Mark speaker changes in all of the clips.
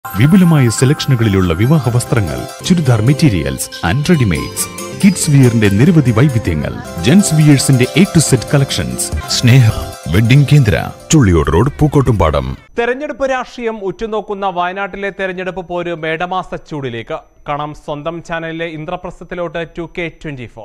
Speaker 1: വിപുലമായ സെലക്ഷനുകളിലുള്ള വിവാഹ വസ്ത്രങ്ങൾ, churidar materials and readymades, kids വിയറിന്റെ നിരവധി വൈവിധ്യങ്ങൾ, ജെന്റ്സ് വിയേഴ്സിന്റെ A to Z collections. Sneha wedding Kendra, Chulliyode road, Pookkottumpadam.
Speaker 2: തെരഞ്ഞെടുപ്പ് രാഷ്ട്രീയം ഉറ്റുനോക്കുന്ന വയനാട്ടിലെ തെരഞ്ഞെടുപ്പ് പോര് മേടമാസ ചൂടിലേക്ക്. കാണാം സ്വന്തം ചാനലിലെ ഇന്ദ്രപ്രസ്ഥത്തിലോട്ട് 2K24.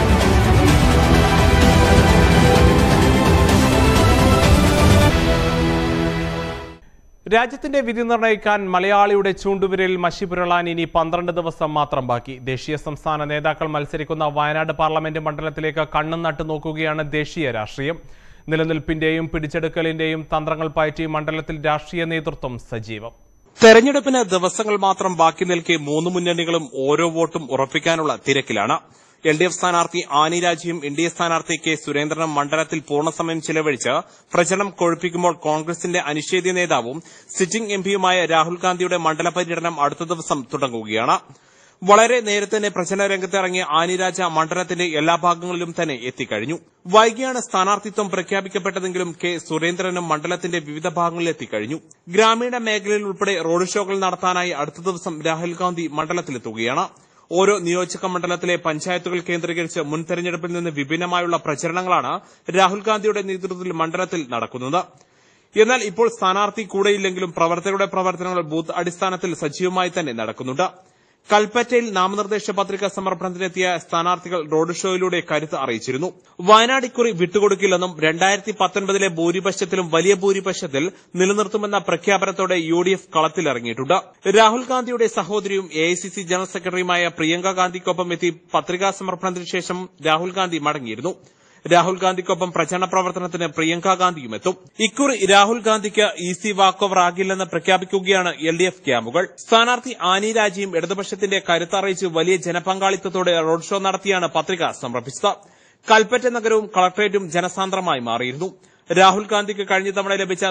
Speaker 2: രാജ്യത്തിന്റെ വിധി നിർണ്ണയിക്കാൻ മലയാളിയുടെ ചൂണ്ടുവിരലിൽ മഷി പുരളാൻ ഇനി 12 ദിവസം മാത്രം ബാക്കി. ദേശീയ സംസ്ഥാന നേതാക്കൾ മത്സരിക്കുന്ന വയനാട് പാർലമെന്റ് മണ്ഡലത്തിലേക്ക് കണ്ണും നട്ടു നോക്കുകയാണ് ദേശീയ രാഷ്ട്രീയം. നിലനിൽപ്പിന്റെയും പിടിച്ചെടുക്കലിന്റെയും തന്ത്രങ്ങൾ പയറ്റി മണ്ഡലത്തിൽ രാഷ്ട്രീയ നേതൃത്വം സജീവം. തെരഞ്ഞെടുപ്പിന് ദിവസങ്ങൾ മാത്രം ബാക്കി നിൽക്കെ 3 മുന്നണികളും ഓരോ വോട്ടും ഉറപ്പിക്കാനുള്ള തിരക്കിലാണ്. LDF സ്ഥാനാർത്ഥി ആനി രാജയും NDA സ്ഥാനാർത്ഥി K സുരേന്ദ്രനും മണ്ഡലത്തിൽ പൂർണ്ണസമയം ചിലവഴിച്ച് പ്രചരണം കൊഴുപ്പിക്കുമ്പോൾ കോൺഗ്രസിന്റെ അനിഷേധ്യ നേതാവും സിറ്റിംഗ് MPയുമായ രാഹുൽ ഗാന്ധിയുടെ മണ്ഡല പര്യടനം അടുത്ത ദിവസം തുടങ്ങുകയാണ്. വളരെ നേരത്തെ തന്നെ പ്രചരണ രംഗത്തിറങ്ങിയ ആനി രാജ മണ്ഡലത്തിന്റെ എല്ലാ ഭാഗങ്ങളിലും തന്നെ എത്തിക്കഴിഞ്ഞു. വൈകിയാണ് സ്ഥാനാർത്ഥിത്വം പ്രഖ്യാപിക്കപ്പെട്ടതെങ്കിലും K സുരേന്ദ്രനും മണ്ഡലത്തിന്റെ വിവിധ ഭാഗങ്ങളിൽ എത്തിക്കഴിഞ്ഞു. ഗ്രാമീണ മേഖലയിൽ ഉൾപ്പെടെ റോഡ് ഷോകൾ നടത്താനായി അടുത്ത ദിവസം രാഹുൽ ഗാന്ധി മണ്ഡലത്തിലെത്തുകയാണ്. ഓരോ നിയോജക മണ്ഡലത്തിലെ പഞ്ചായത്തുകൾ കേന്ദ്രീകരിച്ച് മുൻ തെരഞ്ഞെടുപ്പിൽ നിന്ന് വിഭിന്നമായുള്ള പ്രചരണങ്ങളാണ് രാഹുൽ ഗാന്ധിയുടെ നേതൃത്വത്തിൽ മണ്ഡലത്തിൽ നടക്കുന്നത്. എന്നാൽ ഇപ്പോൾ സ്ഥാനാർത്ഥി കൂടെയില്ലെങ്കിലും പ്രവർത്തകരുടെ പ്രവർത്തനങ്ങൾ ബൂത്ത് അടിസ്ഥാനത്തിൽ സജീവമായി തന്നെ നടക്കുന്നുണ്ട്. കൽപ്പറ്റയിൽ നാമനിർദ്ദേശ പത്രിക സമർപ്പണത്തിനെത്തിയ സ്ഥാനാർത്ഥികൾ റോഡ് ഷോയിലൂടെ കരുത്ത് അറിയിച്ചിരുന്നു. വയനാട് ഇക്കുറി വിട്ടുകൊടുക്കില്ലെന്നും 2019 ഭൂരിപക്ഷത്തിലും വലിയ ഭൂരിപക്ഷത്തിൽ നിലനിർത്തുമെന്ന പ്രഖ്യാപനത്തോടെ UDF കളത്തിലിറങ്ങിയിട്ടുണ്ട്. രാഹുൽ ഗാന്ധിയുടെ സഹോദരിയും AICC ജനറൽ സെക്രട്ടറിയുമായ പ്രിയങ്ക ഗാന്ധിക്കൊപ്പം എത്തി പത്രികാ സമർപ്പണത്തിന് ശേഷം രാഹുൽ ഗാന്ധി മടങ്ങിയിരുന്നു. രാഹുൽ ഗാന്ധിക്കൊപ്പം പ്രചരണ പ്രവർത്തനത്തിന് പ്രിയങ്ക ഗാന്ധിയും എത്തും. ഇക്കുറി രാഹുൽ ഗാന്ധിക്ക് ഈസി വാക്ക് ഓവർ ആകില്ലെന്ന് പ്രഖ്യാപിക്കുകയാണ് LDF ക്യാമ്പുകൾ. സ്ഥാനാർത്ഥി ആനി രാജയും ഇടതുപക്ഷത്തിന്റെ കരുത്തറിയിച്ച് വലിയ ജനപങ്കാളിത്തത്തോടെ റോഡ് ഷോ നടത്തിയാണ് പത്രിക സമർപ്പിച്ചത്. കൽപ്പറ്റ നഗരവും കളക്ടറേറ്റും ജനസാന്ദ്രമായി മാറിയിരുന്നു. രാഹുൽ ഗാന്ധിക്ക് കഴിഞ്ഞ തവണ ലഭിച്ച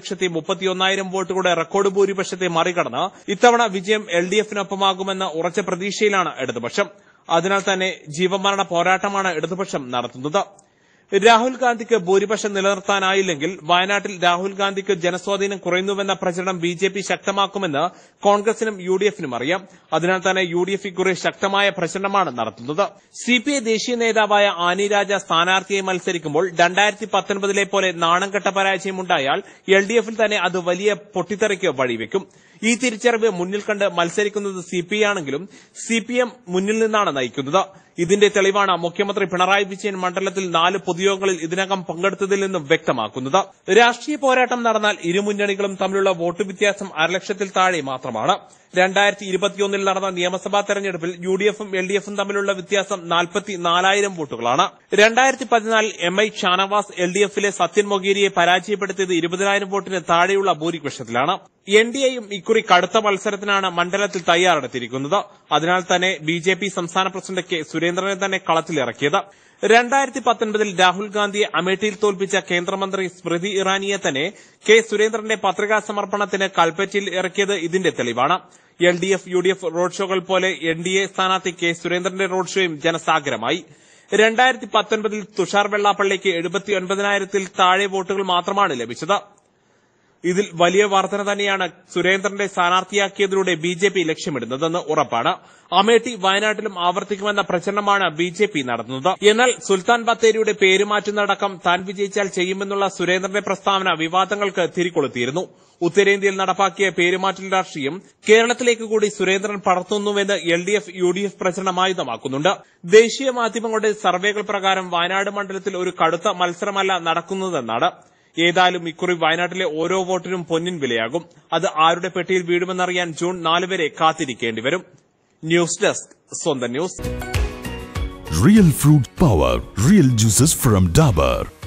Speaker 2: 4,31,000 വോട്ടുകളുടെ റെക്കോർഡ് ഭൂരിപക്ഷത്തെ മറികടന്ന് ഇത്തവണ വിജയം LDFനൊപ്പമാകുമെന്ന ഉറച്ച പ്രതീക്ഷയിലാണ് ഇടതുപക്ഷം. അതിനാൽ തന്നെ ജീവമരണ പോരാട്ടമാണ് ഇടതുപക്ഷം നടത്തുന്നത്. രാഹുൽ ഗാന്ധിക്ക് ഭൂരിപക്ഷം നിലനിർത്താനായില്ലെങ്കിൽ വയനാട്ടിൽ രാഹുൽ ഗാന്ധിക്ക് ജനസ്വാധീനം കുറയുന്നുവെന്ന പ്രചരണം BJP ശക്തമാക്കുമെന്ന് കോൺഗ്രസിനും UDFനും അറിയാം. അതിനാൽ തന്നെ UDF ഇക്കുറി ശക്തമായ പ്രചരണമാണ് നടത്തുന്നത്. CPI ദേശീയ നേതാവായ ആനി രാജ സ്ഥാനാർത്ഥിയായി മത്സരിക്കുമ്പോൾ 2019 പോലെ നാണംകെട്ട പരാജയമുണ്ടായാൽ LDFൽ തന്നെ അത് വലിയ പൊട്ടിത്തെറിക്ക് വഴിവെക്കും. ഈ തിരിച്ചറിവ് മുന്നിൽ കണ്ട് മത്സരിക്കുന്നത് CPI ആണെങ്കിലും CPM മുന്നിൽ നിന്നാണ് നയിക്കുന്നത്. ഇതിന്റെ തെളിവാണ് മുഖ്യമന്ത്രി പിണറായി വിജയൻ മണ്ഡലത്തിൽ 4 പൊതുയോഗങ്ങളിൽ ഇതിനകം പങ്കെടുത്തതിൽ നിന്നും വ്യക്തമാക്കുന്നത്. രാഷ്ട്രീയ പോരാട്ടം നടന്നാൽ ഇരു മുന്നണികളും തമ്മിലുള്ള വോട്ട് വ്യത്യാസം 1,00,000-ൽ താഴെ മാത്രമാണ്. 2021 നടന്ന നിയമസഭാ തെരഞ്ഞെടുപ്പിൽ UDFും LDFും തമ്മിലുള്ള വ്യത്യാസം 44,000 വോട്ടുകളാണ്. 2014 MI ഷാനവാസ് LDFിലെ സത്യൻ മൊഗേരിയെ പരാജയപ്പെടുത്തിയത് 20,000 വോട്ടിന് താഴെയുള്ള ഭൂരിപക്ഷത്തിലാണ്. NDAയും ഇക്കുറി കടുത്ത മത്സരത്തിനാണ് മണ്ഡലത്തിൽ തയ്യാറെടുത്തിരിക്കുന്നത്. അതിനാൽ തന്നെ BJP സംസ്ഥാന പ്രസിഡന്റ് K സുരേന്ദ്രനെ തന്നെ കളത്തിലിറക്കിയത്. 2019 രാഹുൽ ഗാന്ധിയെ അമേഠിയിൽ തോൽപ്പിച്ച കേന്ദ്രമന്ത്രി സ്മൃതി ഇറാനിയെ തന്നെ K സുരേന്ദ്രന്റെ പത്രികാ സമർപ്പണത്തിന് കൽപ്പറ്റയിൽ ഇറക്കിയത് ഇതിന്റെ തെളിവാണ്. LDF UDF റോഡ് ഷോകൾ പോലെ NDA സ്ഥാനാർത്ഥി K സുരേന്ദ്രന്റെ റോഡ് ഷോയും ജനസാഗരമായി. 2019 തുഷാർ വെള്ളാപ്പള്ളിക്ക് 79,000-ൽ താഴെ വോട്ടുകൾ മാത്രമാണ് ലഭിച്ചത്. ഇതിൽ വലിയ വർധന തന്നെയാണ് സുരേന്ദ്രന്റെ സ്ഥാനാർത്ഥിയാക്കിയതിലൂടെ BJP ലക്ഷ്യമിടുന്നതെന്ന് ഉറപ്പാണ്. അമേഠി വയനാട്ടിലും ആവർത്തിക്കുമെന്ന പ്രചരണമാണ് BJP നടത്തുന്നത്. എന്നാൽ സുൽത്താൻ ബത്തേരിയുടെ പേരുമാറ്റുന്നതടക്കം താൻ വിജയിച്ചാൽ ചെയ്യുമെന്നുള്ള സുരേന്ദ്രന്റെ പ്രസ്താവന വിവാദങ്ങൾക്ക് തിരികൊളുത്തിയിരുന്നു. ഉത്തരേന്ത്യയിൽ നടപ്പാക്കിയ പേരുമാറ്റൽ രാഷ്ട്രീയം കേരളത്തിലേക്ക് കൂടി സുരേന്ദ്രൻ പടർത്തുന്നുവെന്ന് LDF UDF പ്രചരണമായുധമാക്കുന്നുണ്ട്. ദേശീയ മാധ്യമങ്ങളുടെ സർവേകൾ പ്രകാരം വയനാട് മണ്ഡലത്തിൽ ഒരു കടുത്ത മത്സരമല്ല നടക്കുന്നതെന്നാണ്. ഏതായാലും ഇക്കുറി വയനാട്ടിലെ ഓരോ വോട്ടിനും പൊന്നിൻ വിലയാകും. അത് ആരുടെ പെട്ടിയിൽ വീഴുമെന്നറിയാൻ ജൂൺ 4 വരെ കാത്തിരിക്കേണ്ടി വരും. ന്യൂസ് ഡെസ്ക് സ്വന്തം news.
Speaker 1: Real fruit power, real juices from Dabur.